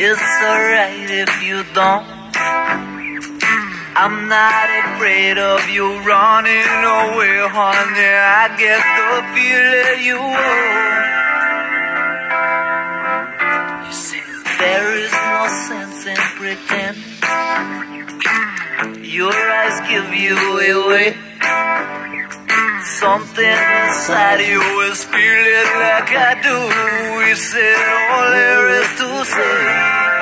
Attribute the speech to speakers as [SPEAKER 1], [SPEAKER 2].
[SPEAKER 1] It's alright if you don't. I'm not afraid of you running away, honey. I get the feeling you won't. You say there is no sense in pretend. Your eyes give you away. Something inside you is feeling like I do. We said all there is to say.